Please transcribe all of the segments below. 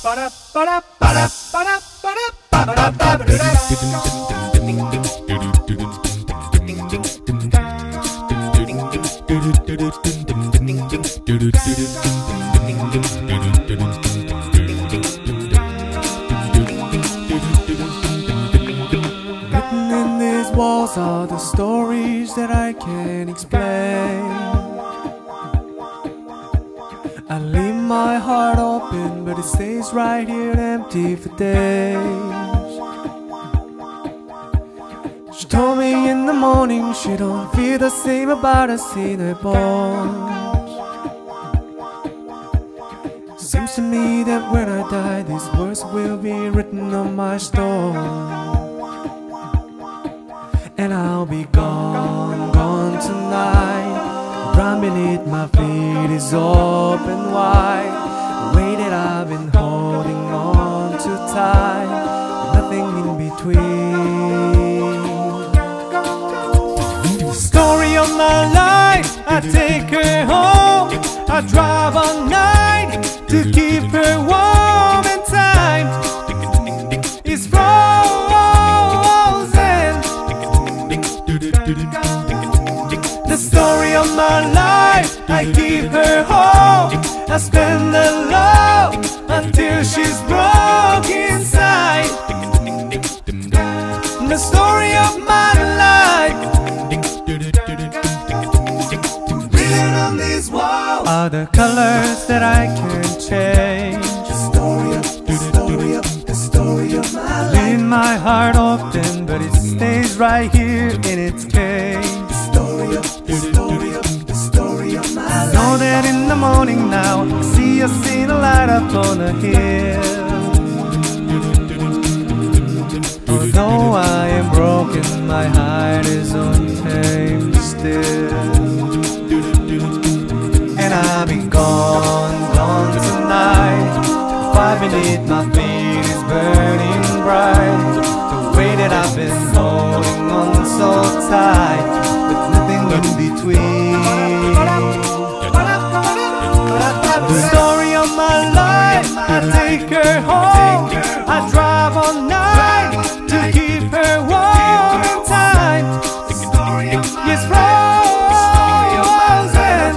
Written in these walls are the stories that I can't explain. I leave my heart open, but it stays right here empty for days. She told me in the morning she don't feel the same about us in her bones. Seems to me that when I die, these words will be written on my stone. And I'll be gone, gone tonight. Ground beneath my feet is open wide. The way that I've been holding on too tight, nothing in between. The story of my life, I take her home. I drive all night to keep her warm and tight. It's frozen. The story of my life, I keep her home. I spend the love until she's broke inside. The story of my life, written on these walls, are the colors that I can't change. The story of my life. Leave my heart open, but it stays right here in its cage. The story of my life. Know that in the morning now, I see us in a light up on a hill. Although I am broken, my heart is untamed still. And I'll be gone, gone tonight. The fire beneath my feet is burning bright. The way that I've been holding on so tight, with nothing in between. The story of my life, I take her home. I drive all night to keep her warm and tight. Yes, frozen.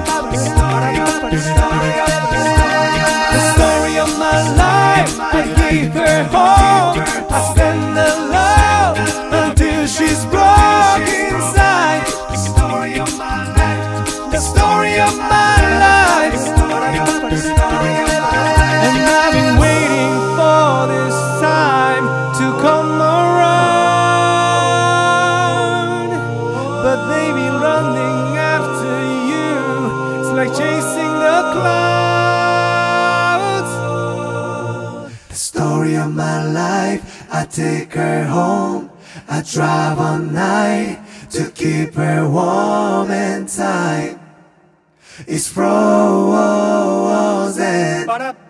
The story of my life, I keep her home. I spend the love until she's broke inside. The story of my life. The story of my life. And I've been waiting for this time to come around, but they've been running after you. It's like chasing the clouds. The story of my life, I take her home. I drive all night to keep her warm and tight. It's frozen.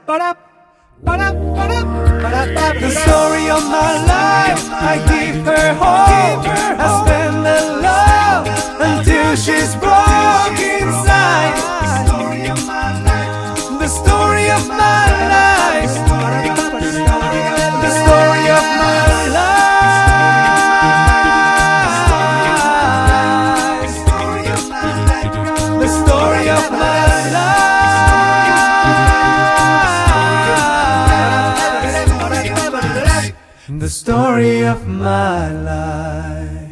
The story of my life, I keep her home. I spend the love until she's broke inside. The story of my life. The story of my life. The story of my life. The story of my life.